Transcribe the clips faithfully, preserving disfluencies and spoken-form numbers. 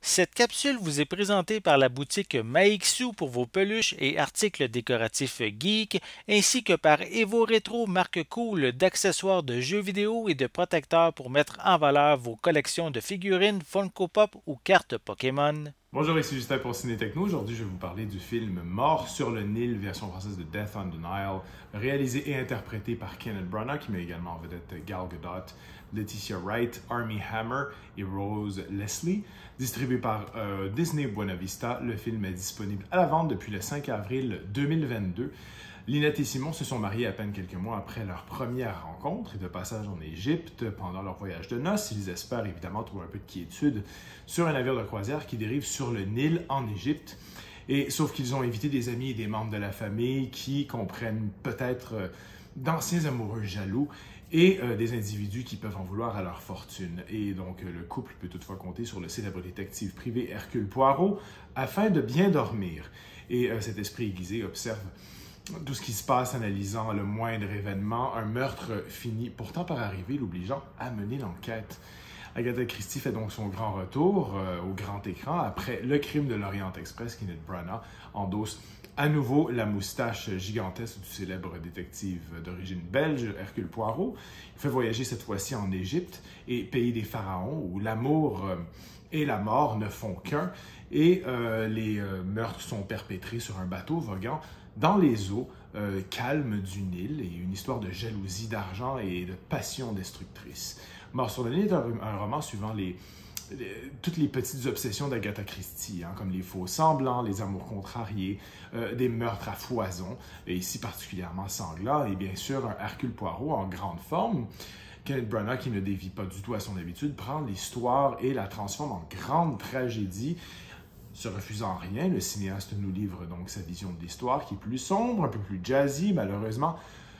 Cette capsule vous est présentée par la boutique Maixu pour vos peluches et articles décoratifs geek, ainsi que par Evo Retro, marque cool d'accessoires de jeux vidéo et de protecteurs pour mettre en valeur vos collections de figurines Funko Pop ou cartes Pokémon. Bonjour, ici Justin pour Ciné Techno. Aujourd'hui, je vais vous parler du film Mort sur le Nil, version française de Death on the Nile, réalisé et interprété par Kenneth Branagh, qui met également en vedette Gal Gadot, Letitia Wright, Armie Hammer et Rose Leslie. Distribué par euh, Disney Buena Vista, le film est disponible à la vente depuis le cinq avril deux mille vingt-deux. Lynette et Simon se sont mariés à peine quelques mois après leur première rencontre et de passage en Égypte. Pendant leur voyage de noces, ils espèrent évidemment trouver un peu de quiétude sur un navire de croisière qui dérive sur le Nil en Égypte. Et sauf qu'ils ont invité des amis et des membres de la famille qui comprennent peut-être euh, d'anciens amoureux jaloux et euh, des individus qui peuvent en vouloir à leur fortune. Et donc, euh, le couple peut toutefois compter sur le célèbre détective privé Hercule Poirot afin de bien dormir. Et euh, cet esprit aiguisé observe tout ce qui se passe, analysant le moindre événement. Un meurtre finit pourtant par arriver, l'obligeant à mener l'enquête. Agatha Christie fait donc son grand retour euh, au grand écran après Le crime de l'Orient Express. Kenneth Branagh endosse à nouveau la moustache gigantesque du célèbre détective d'origine belge Hercule Poirot. Il fait voyager cette fois-ci en Égypte et pays des pharaons où l'amour euh, et la mort ne font qu'un et euh, les euh, meurtres sont perpétrés sur un bateau voguant dans les eaux euh, calmes du Nil, et une histoire de jalousie, d'argent et de passion destructrice. Mort sur le Nil est un, un roman suivant les, les, toutes les petites obsessions d'Agatha Christie, hein, comme les faux semblants, les amours contrariés, euh, des meurtres à foison, et ici particulièrement sanglants, et bien sûr un Hercule Poirot en grande forme. Kenneth Branagh, qui ne dévie pas du tout à son habitude, prend l'histoire et la transforme en grande tragédie. Se refusant rien, le cinéaste nous livre donc sa vision de l'histoire qui est plus sombre, un peu plus jazzy, malheureusement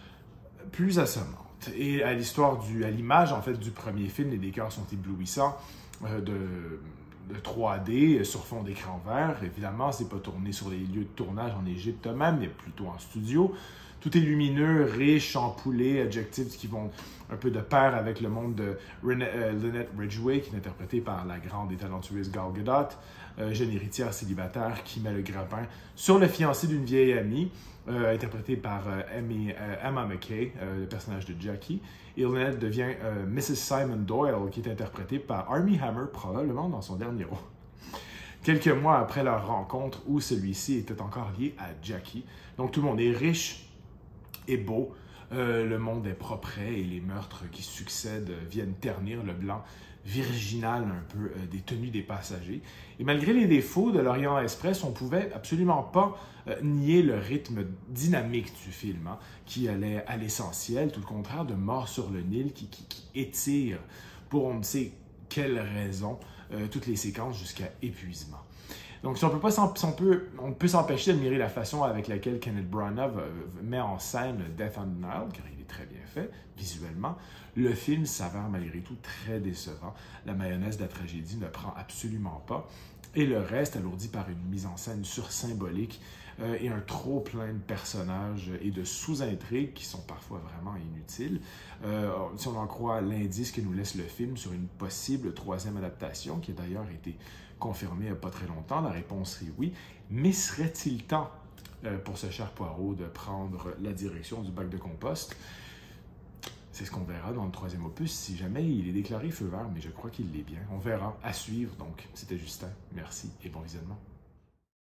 plus assommante. Et à l'histoire du, à l'image en fait du premier film, les décors sont éblouissants euh, de, de trois D sur fond d'écran vert. Évidemment, c'est pas tourné sur les lieux de tournage en Égypte même, mais plutôt en studio. Tout est lumineux, riche, ampoulé, adjectifs qui vont un peu de pair avec le monde de Rene, euh, Lynette Ridgway, qui est interprétée par la grande et talentueuse Gal Gadot, euh, jeune héritière célibataire qui met le grappin sur le fiancé d'une vieille amie, euh, interprétée par euh, Amy, euh, Emma McKay, euh, le personnage de Jackie. Et Lynette devient euh, missus Simon Doyle, qui est interprétée par Armie Hammer, probablement dans son dernier rôle. Quelques mois après leur rencontre, où celui-ci était encore lié à Jackie. Donc tout le monde est riche et beau, euh, le monde est propre et les meurtres qui succèdent viennent ternir le blanc virginal un peu euh, des tenues des passagers. Et malgré les défauts de l'Orient Express, on pouvait absolument pas euh, nier le rythme dynamique du film, hein, qui allait à l'essentiel, tout le contraire de Mort sur le Nil, qui, qui, qui étire pour on ne sait quelle raison euh, toutes les séquences jusqu'à épuisement. Donc, si on peut pas si on peut, on peut s'empêcher d'admirer la façon avec laquelle Kenneth Branagh met en scène Death on the Nile, car il est très bien fait visuellement, le film s'avère malgré tout très décevant. La mayonnaise de la tragédie ne prend absolument pas, et le reste alourdi par une mise en scène sursymbolique euh, et un trop plein de personnages et de sous-intrigues qui sont parfois vraiment inutiles. Euh, si on en croit l'indice que nous laisse le film sur une possible troisième adaptation, qui a d'ailleurs été confirmée il n'y a pas très longtemps, la réponse est oui. Mais serait-il temps euh, pour ce cher Poirot de prendre la direction du bac de compost? C'est ce qu'on verra dans le troisième opus, si jamais il est déclaré feu vert, mais je crois qu'il l'est bien. On verra, à suivre donc. C'était Justin, merci et bon visionnement.